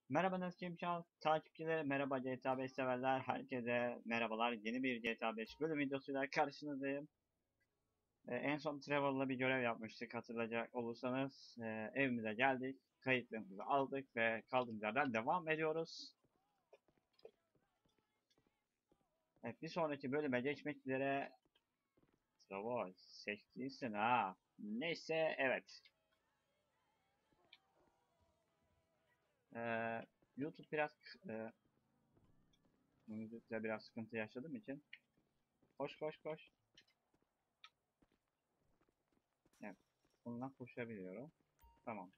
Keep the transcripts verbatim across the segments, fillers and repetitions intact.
Merhaba Naskim Şans takipçileri, merhaba G T A beş severler, herkese merhabalar. Yeni bir G T A beş bölüm videosuyla karşınızdayım. Ee, en son Trevor'la bir görev yapmıştık, hatırlayacak olursanız. Ee, evimize geldik, kayıtlarımızı aldık ve kaldığımız yerden devam ediyoruz. Evet, bir sonraki bölüme geçmek üzere. Trevor, seçtiysin ha. Neyse, evet. Ee, YouTube biraz, e, müzikle biraz sıkıntı yaşadığım için. Koş koş koş. Evet, bundan koşabiliyorum. Tamam.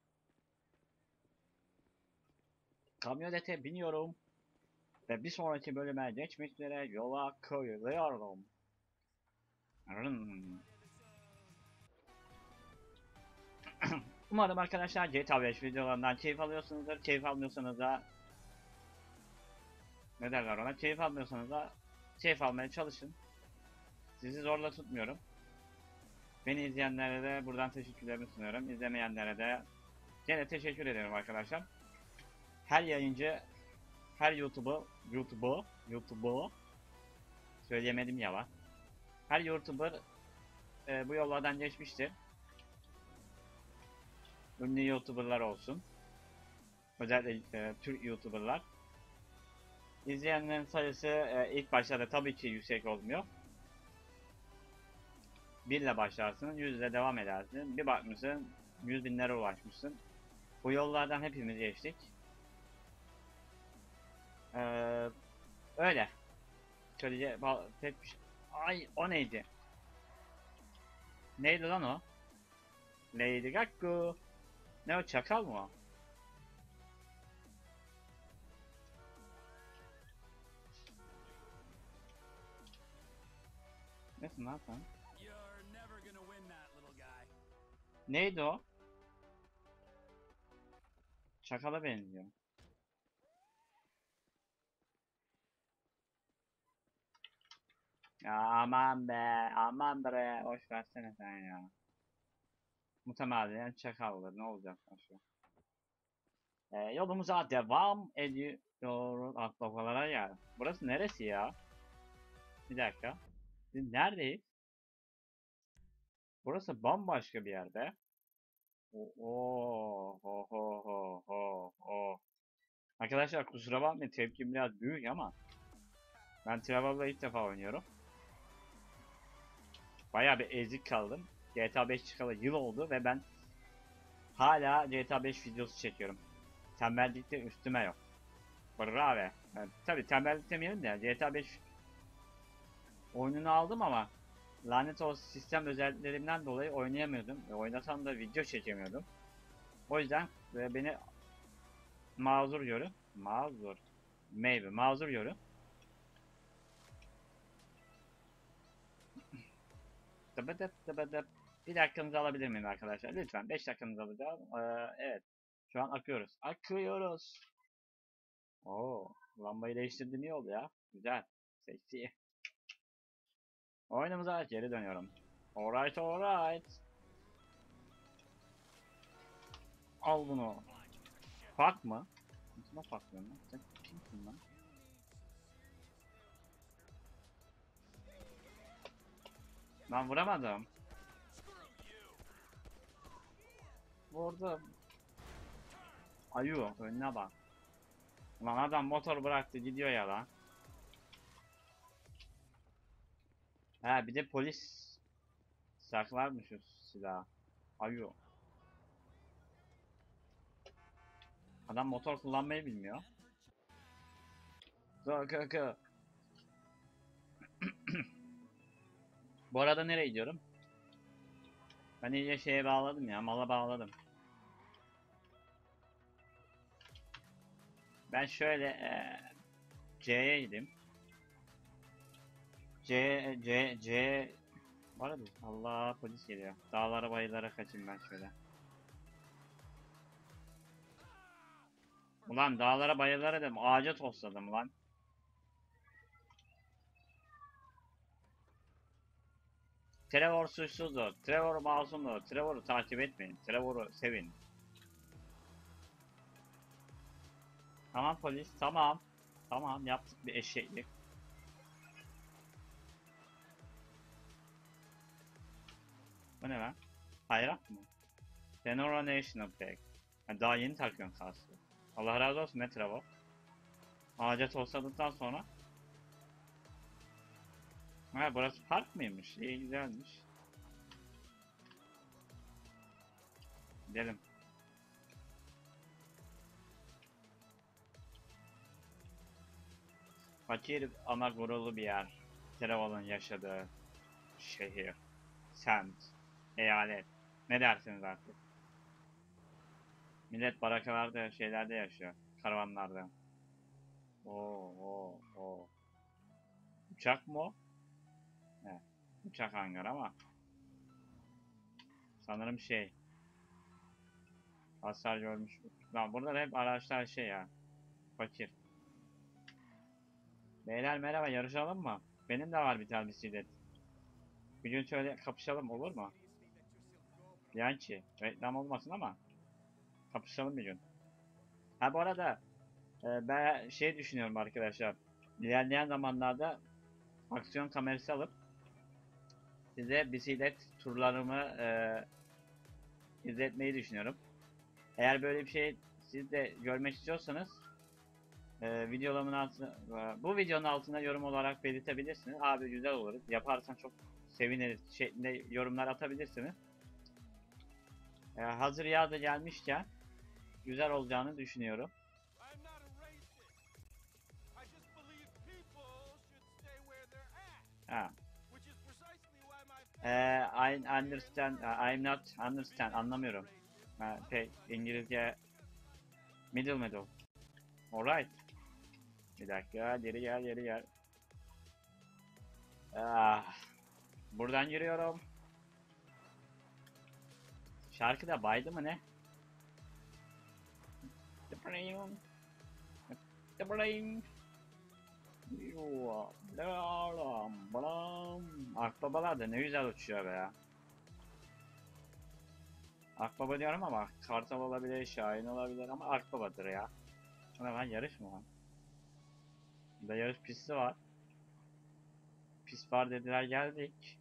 Kamyonete biniyorum ve bir sonraki bölüme geçmek üzere yola koyuluyorum. Rın. Umarım arkadaşlar G T A beş videolarından keyif alıyorsunuzdur. Keyif almıyorsanız da ne derler ona? Keyif almıyorsanız da keyif almaya çalışın. Sizi zorla tutmuyorum. Beni izleyenlere de buradan teşekkürlerimi sunuyorum. İzlemeyenlere de gene teşekkür ederim arkadaşlar. Her yayıncı, her YouTube'u, YouTube'u, YouTube'u söyleyemedim ya var. Her YouTuber e, bu yollardan geçmiştir. Ünlü YouTuber'lar olsun. Özellikle e, Türk YouTuber'lar. İzleyenlerin sayısı e, ilk başlarda tabii ki yüksek olmuyor. bir ile başlarsın, yüz ile devam edersin. Bir bakmışsın, yüz binlere ulaşmışsın. Bu yollardan hepimiz geçtik. Ee, öyle. Şöyle pek bir şey. Ay, o neydi? Neydi lan o? Lady Gaga. Ne o, çakal mı o? Nesin lan sen? Neydi o? Çakala benziyor. Ya aman be, aman bre, boş versene sen ya. Muhtemelen çakaldır, ne olacak başka? Ee, yolumuza devam ediyoruz. Akbabalara ya. Burası neresi ya? Bir dakika. Biz neredeyiz? Burası bambaşka bir yerde. Oo, ho ho ho ho ho. Arkadaşlar kusura bakmayın, tepkim biraz büyük ama ben Travel'la ilk defa oynuyorum. Bayağı bir ezik kaldım. G T A beş çıkalı yıl oldu ve ben hala G T A beş videosu çekiyorum. Tembellikte üstüme yok. Bravo. Yani, tabii tembellik demeyelim de G T A beş oyununu aldım ama lanet olsun sistem özelliklerimden dolayı oynayamıyordum. E, oynasam da video çekemiyordum. O yüzden e, beni mazur görün. Mazur. Maybe. Mazur görün. Tıbıdıp tıbıdıp. Bir dakikanızı alabilir miyim arkadaşlar? Lütfen. beş dakikanızı alacağım. Ee, evet. Şu an akıyoruz. Akıyoruz. Oo, lambayı değiştirdim, iyi oldu ya. Güzel. Seksi. Oyunumuza geri dönüyorum. Alright alright. Al bunu. Fuck mı? Kime fuck diyorsun lan? Sen kimsin lan? Ben vuramadım. Vurdum. Ayu önüne bak. Lan adam motor bıraktı gidiyor ya lan. Ha, bir de polis saklarmış şu silahı. Ayu. Adam motor kullanmayı bilmiyor. Kaka. Bu arada nereye gidiyorum? Ben iyice şeye bağladım ya, mala bağladım. Ben şöyle ee, C'ye gideyim. C, C, C... Bu arada Allah, polis geliyor. Dağlara bayırlara kaçayım ben şöyle. Ulan dağlara bayırlara dedim, ağaca tosladım lan. Trevor suçsuzdur. Trevor masumdur. Trevor'u takip etmeyin. Trevor'u sevin. Tamam polis, tamam. Tamam, yaptık bir eşeklik. Bu ne lan? Bayrak mı? Tenora National Park. Ha, daha yeni takıyorum kaskı. Allah razı olsun ne Trevor. Ağaca tosladıktan sonra. Ha, burası park mıymış? İyi, güzelmiş. Gidelim. Fakir ama gururlu bir yer. Trevor'ın yaşadığı şehir, semt, eyalet. Ne dersiniz artık? Millet barakalarda, şeylerde yaşıyor. Karavanlarda. Oo, oo, oo. Uçak mı o? Evet. Uçak hangar ama sanırım şey. Hasar görmüş. Lan burada da hep araçlar şey ya. Fakir. Beyler merhaba, yarışalım mı? Benim de var bir tane bisiklet. Bir gün şöyle kapışalım olur mu? Yanki. Reklam olmasın ama kapışalım bir gün. Ha bu arada e, ben şey düşünüyorum arkadaşlar. İlerleyen zamanlarda aksiyon kamerası alıp size bisiklet turlarımı e, izletmeyi düşünüyorum. Eğer böyle bir şey siz de görmek istiyorsanız e, videolarımın altına, e, bu videonun altına yorum olarak belirtebilirsiniz. Abi güzel olur. Yaparsan çok seviniriz şeklinde yorumlar atabilirsiniz. E, hazır yaz da gelmişken güzel olacağını düşünüyorum. Ha. E, I understand, I'm not understand, anlamıyorum. Ha, pek İngilizce middle middle. Alright. Bir dakika, geri gel, geri gel. Ah, buradan yürüyorum. Şarkı da baydı mı ne? Tıpırayım. Tıpırayım. Yuva. Lalam. Balam. Akbabalar da ne güzel uçuyor be ya. Akbaba diyorum ama kartal olabilir, şahin olabilir ama akbabadır ya. Şuna lan yarış mı var? Burada yarış pisti var. Pist var dediler geldik.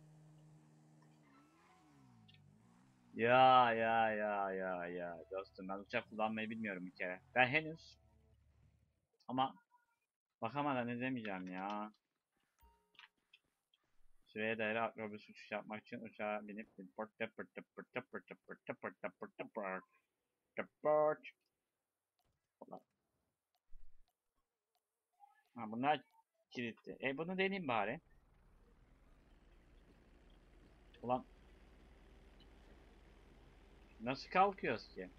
Ya ya ya ya ya dostum ben uçak kullanmayı bilmiyorum bir kere. Ben henüz ama bakamadan izlemeyeceğim ya. Süreye dayalı akrobüs uçuş yapmak için uçağa binip pırtı pırtı pırtı pırtı pırtı pırtı pırtı pırtı pırt. Ha bunlar kilitli. E bunu deneyeyim bari. Ulan nasıl kalkıyoruz ki?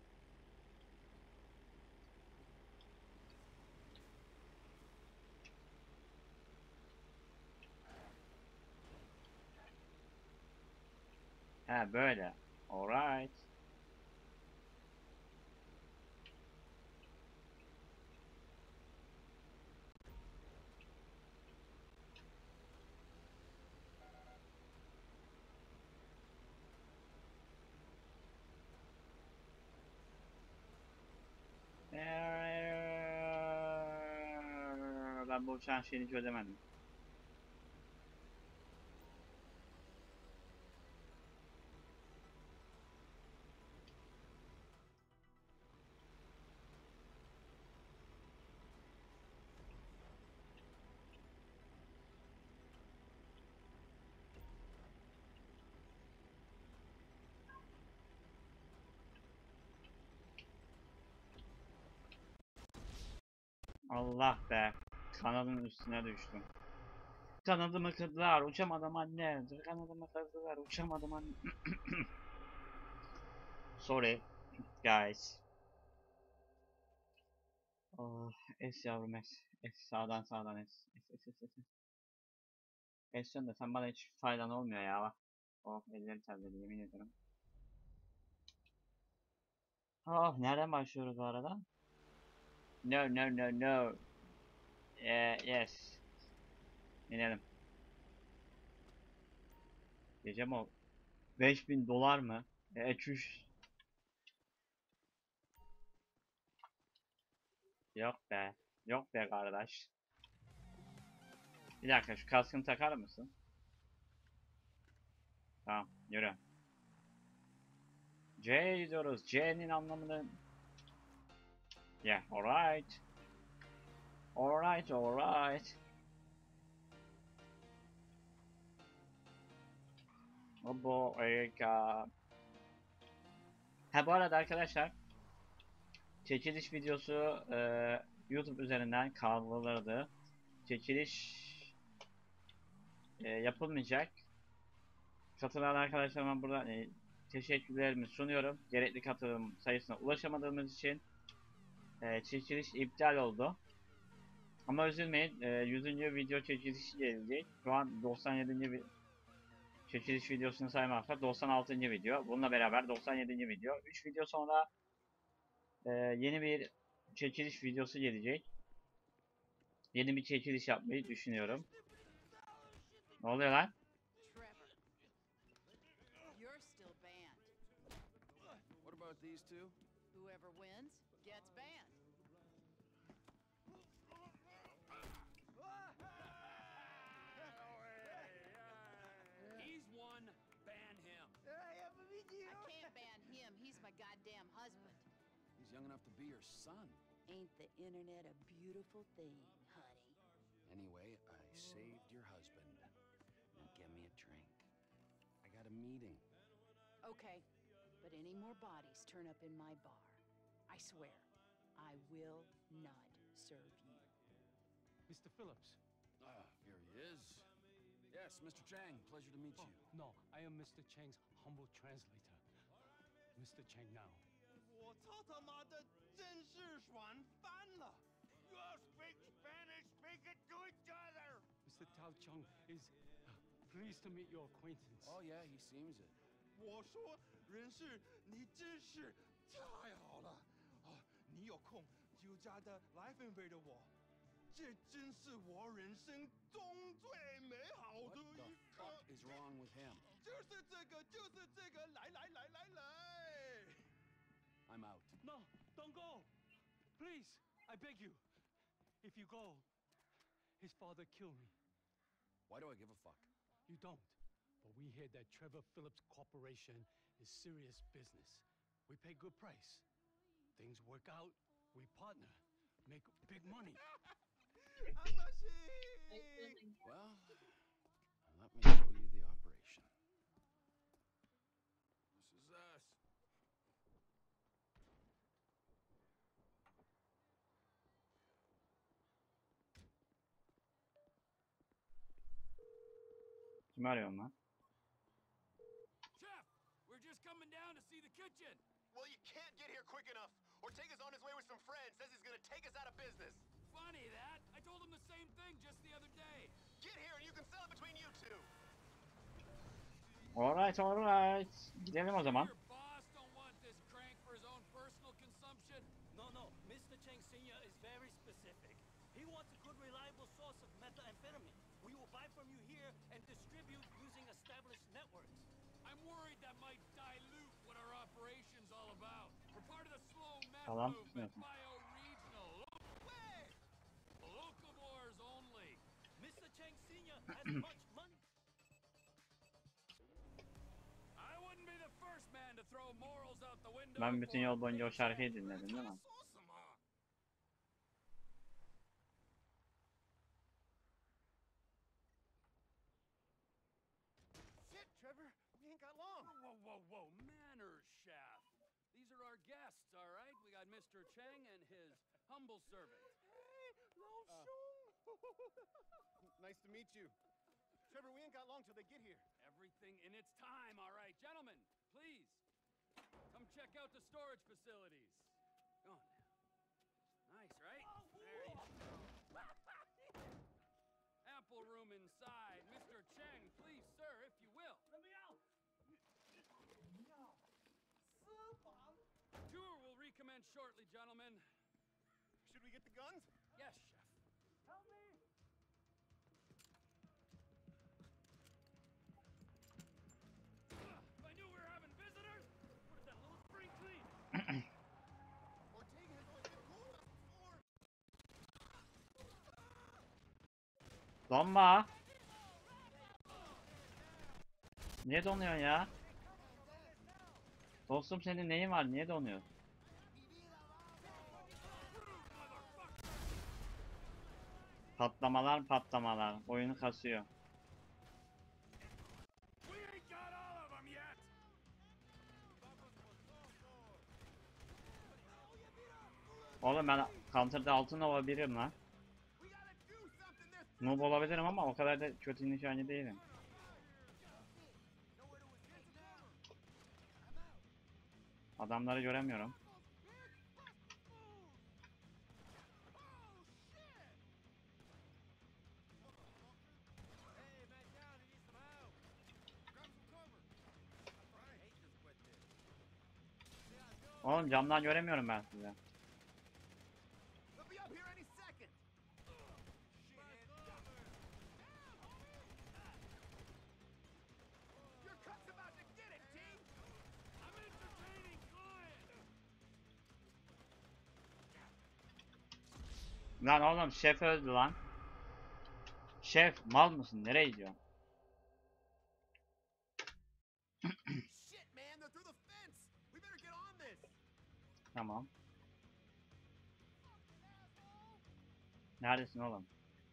Ha böyle. Alright. Ben bu uçağın şeyini çözemedim. Allah be. Kanadın üstüne düştüm. Kanadımı kırdılar. Uçamadım anne. Kanadımı kırdılar. Uçamadım anne. Sorry guys. Oh, es yavrum es. Es sağdan sağdan es. Es es es es. Es Es de sen bana hiç faydan olmuyor ya bak. Oh ellerim terledi yemin ederim. Oh nereden başlıyoruz bu arada? No no no no. Eh, yes. İnelim. Gece mi o? beş bin dolar mı? E çüş. Yok be. Yok be kardeş. Bir dakika şu kaskını takar mısın? Tamam yürü. C gidiyoruz. C'nin anlamını... Yeah, alright. Alright, alright. Bu Erika. Ha bu arada arkadaşlar çekiliş videosu e, YouTube üzerinden kaldırıldı. Çekiliş e, yapılmayacak. Katılan arkadaşlarıma buradan e, teşekkürlerimi sunuyorum. Gerekli katılım sayısına ulaşamadığımız için e, çekiliş iptal oldu. Ama üzülmeyin, e, yüzüncü video çekilişi gelecek. Şu an doksan yedinci bir çekiliş videosunu saymazsak doksan altıncı video. Bununla beraber doksan yedinci video. üç video sonra e, yeni bir çekiliş videosu gelecek. Yeni bir çekiliş yapmayı düşünüyorum. Ne oluyor lan? Trevor, you're still banned. What about these two? Whoever wins gets banned. He's one, ban him. I can't ban him. He's my goddamn husband. He's young enough to be your son. Ain't the internet a beautiful thing, honey? Anyway, I saved your husband. Now get me a drink. I got a meeting. Okay, but any more bodies turn up in my bar, I swear, I will not serve you. Mister Phillips. Ah, here he is. Yes, Mister Chang, pleasure to meet Oh, you. no, I am Mister Chang's humble translator. Mister Chang now. 我操他妈的，真是爽翻了 ！You all speak Spanish, speak it to each other. Mister Tao Chung is uh, pleased to meet your acquaintance. Oh, yeah, he seems it. 我说，人事，你真是太好了啊！你有空就加的来分飞的我，这真是我人生中最美好 What 的 the 一 fuck 刻。 is wrong with him? 就是这个，就是这个，来来来来来。 I'm out. No, don't go! Please, I beg you. If you go, his father kill me. Why do I give a fuck? You don't. But we hear that Trevor Phillips Corporation is serious business. We pay good price. Things work out, we partner, make big money. 阿拉西。 Well, let me show you the operation. This is us. Kimi arıyorum lan? Chef, we're just coming down to see the kitchen. Well, you can't get here quick enough. Ortega's on his way with some friends, says he's gonna take us out of business. Funny that. I told him the same thing just the other day. Get here and you can sell it between you two. Alright, alright. Gidelim o zaman. Your boss don't want this crank for his own personal consumption. No, no. Mister Cheng Senior is very specific. He wants a good, reliable source of methamphetamine. We will buy from you here and distribute using established networks. I'm worried that might dilute what our operation's all about. We're part of the slow meth Tamam. movement, Evet. bioregional. Wait! Locavores only. Mister Cheng Senior has much money. I wouldn't be the first man to throw morals out the window. Ben bütün for yol boyunca o paycheck. şarkıyı dinledim değil mi? Awesome, huh? Shit, Trevor, we ain't got long. Whoa, whoa, whoa, manners, chef. These are our guests, all right? We got Mister Cheng and his humble servant. Hey, Lao Uh. Shung. Nice to meet you. Trevor, we ain't got long till they get here. Everything in its time, all right. Gentlemen, please, come check out the storage facilities. Go on now. Nice, right? There you go. Ample room inside. Mister Cheng, please, sir, if you will. Let me out. Tour will recommence shortly, gentlemen. Should we get the guns? Yes, chef. Help me. Ah, if I knew we were having visitors, would have done a little spring clean. Ortega has only been cool with us before. Donma. Niye donuyor ya? Dostum senin neyin var? Niye donuyor? Patlamalar patlamalar. Oyunu kasıyor. We ain't got all of 'em yet. Oğlum ben Counter'da altın olabilirim lan. Noob olabilirim ama o kadar da kötü nişancı değilim. Adamları göremiyorum. Oğlum camdan göremiyorum ben sizi. They'll be up here any second. Your cut's about to get it, team. I'm entertaining clients. Lan oğlum şef öldü lan. Şef mal mısın? Nereye gidiyorsun? Shit, man, they're through the fence. We better get on this. Tamam. Neredesin oğlum?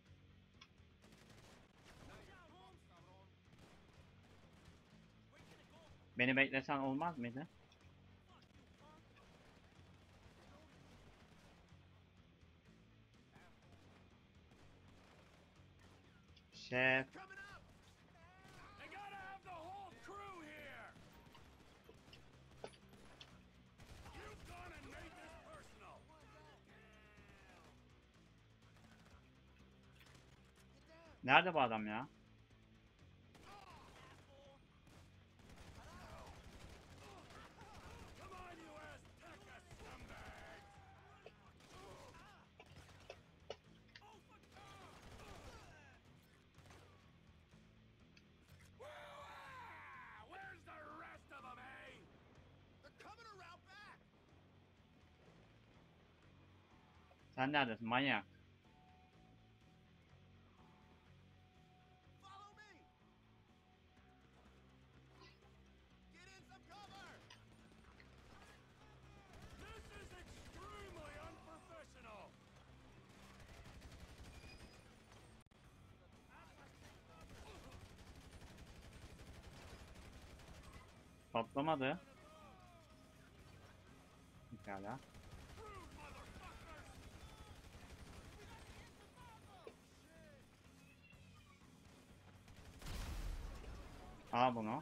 Beni beklesen olmaz mıydı? Şef. Coming up. They gotta have the whole crew here. You've gone and made this personal. Nerede bu adam ya? Come on, you Azteca scumbag. Woo-ah! Where's the rest of 'em, eh? They're coming around back. Sen neredesin manyak? Follow me. Get in some cover. This is extremely unprofessional. Patlamadı. Pekala. Al bunu.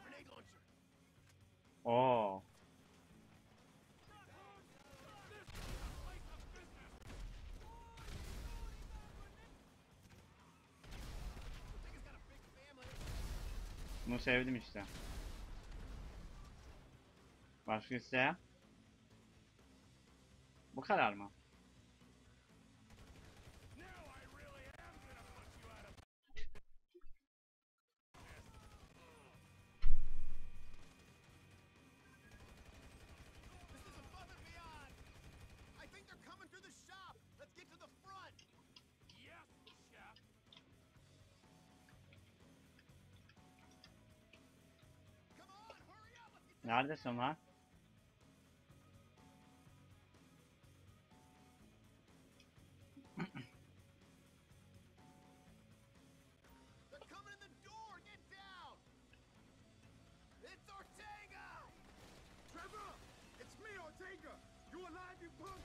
Oo. Bunu sevdim işte. Başka isteyen? Bu kadar mı? Now I really am gonna put you out of. This is above and beyond. I think they're coming through the shop. Let's get to the front. Yes, chef. Come on, hurry up. Let's get Neredesin lan? They're coming in the door! Get down! It's Ortega! Trevor! It's me, Ortega! You alive, you punk?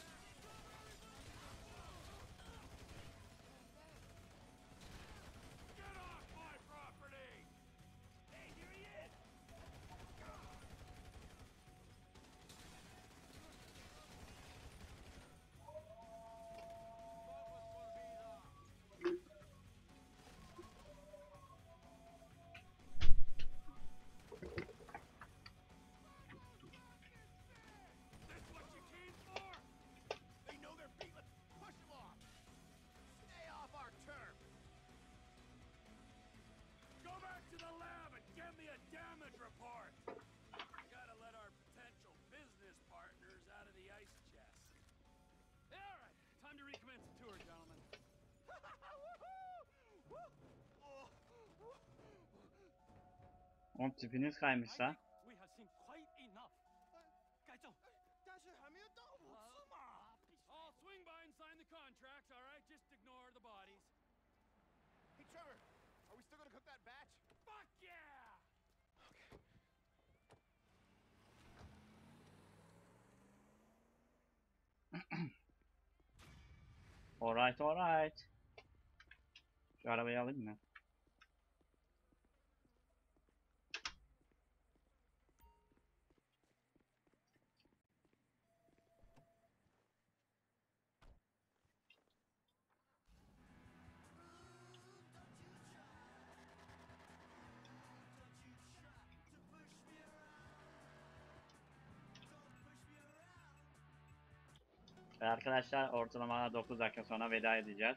Get off my property! Hey, here he is! This what you came for? Oğlum tipiniz kaymış lan. We have seen quite enough. 该走。 但是还没有到五次嘛。 I'll swing by and sign the contracts, all right? Just ignore the bodies. Hey, Trevor, are we still gonna cook that batch? Fuck yeah! Alright alright. Şu arabayı alayım mı? Ve arkadaşlar ortalama dokuz dakika sonra veda edeceğiz.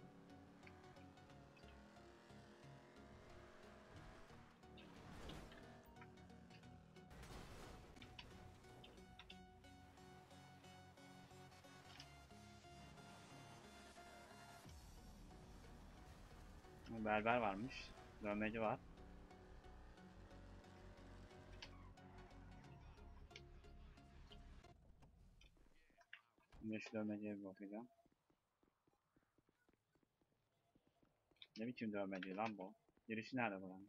Berber varmış. Dövmeci var. Şimdi şu dövmeciye bir bakacağım. Ne biçim dövmeci lan bu? Girişi nerede buranın?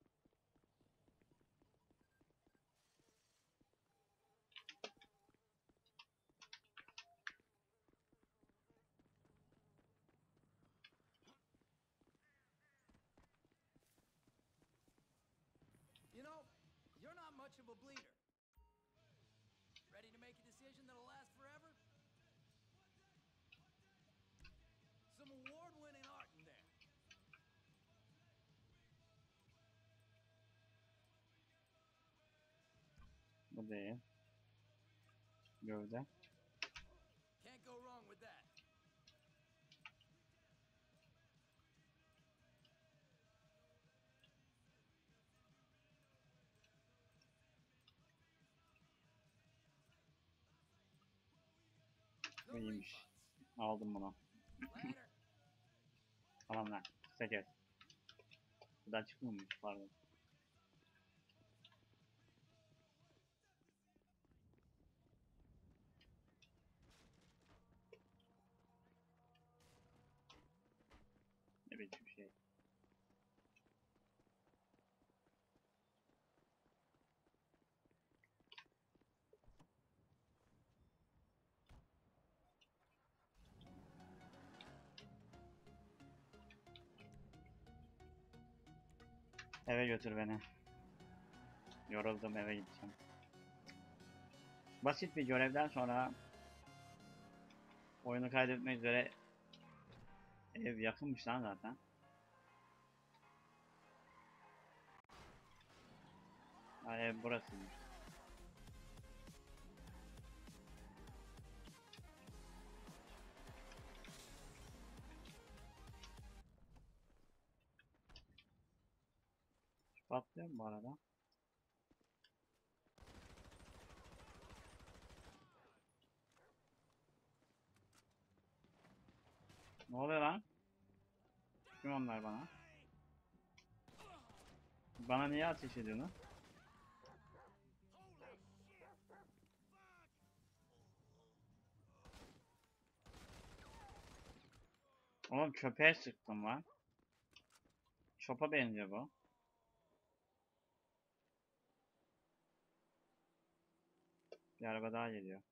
You know, you're not much of a bleeder. Ready to make a decision that'll last forever? Some award-winning art in there. Bu değil. Gövde. Can't go wrong with that. Bu iyiymiş. Aldım bunu. Later. Tamam lan. sekiz. Buradan çıkmıyormuş pardon. Ne biçim şey. Eve götür beni. Yoruldum, eve gideceğim. Basit bir görevden sonra oyunu kaydetmek üzere. Ev yakınmış lan zaten. Ha, ev burasıymış. Patlıyor mu bu arada? Ne oluyor lan? Kim onlar bana? Bana niye ateş ediyorsun? Oğlum köpeğe sıktım lan. Çopa benziyor bu. Bir araba daha geliyor.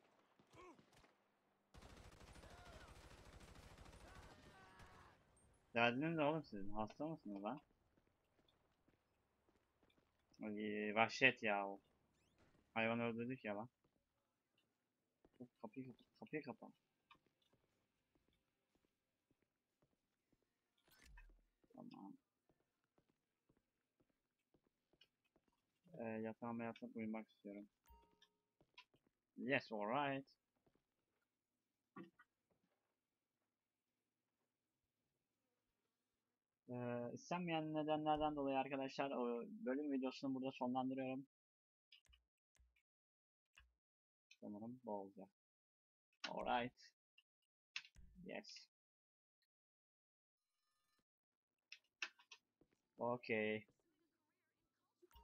Derdiniz ne oğlum sizin? Hasta mısınız lan? Ay, vahşet ya o. Hayvan öldürdük ya lan. Kapıyı kapa. Kapıyı kapa. Tamam. Ee, yatağıma yatıp uyumak istiyorum. Yes, alright. Ee, istenmeyen nedenlerden dolayı arkadaşlar o bölüm videosunu burada sonlandırıyorum. Sanırım bu olacak. Alright. Yes. Okay.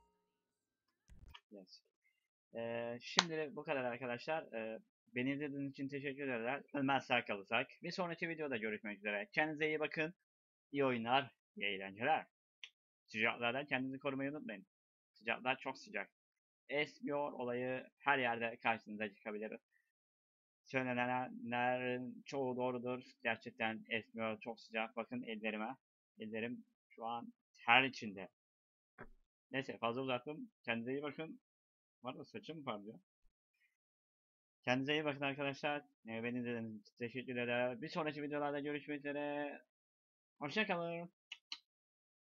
Yes. Ee, şimdilik bu kadar arkadaşlar. Ee, beni izlediğiniz için teşekkür ederler. Ölmez sağ kalırsak. Bir sonraki videoda görüşmek üzere. Kendinize iyi bakın. İyi oyunlar, iyi eğlenceler. Sıcaklardan kendinizi korumayı unutmayın. Sıcaklar çok sıcak. Esmiyor olayı her yerde karşınıza çıkabilir. Söylenenlerin çoğu doğrudur. Gerçekten esmiyor, çok sıcak. Bakın ellerime. Ellerim şu an ter içinde. Neyse fazla uzattım. Kendinize iyi bakın. Var da saçım mı parlıyor? Kendinize iyi bakın arkadaşlar. Ee, Beni izlediğiniz için teşekkür ederim. Bir sonraki videolarda görüşmek üzere. Hoşçakalın.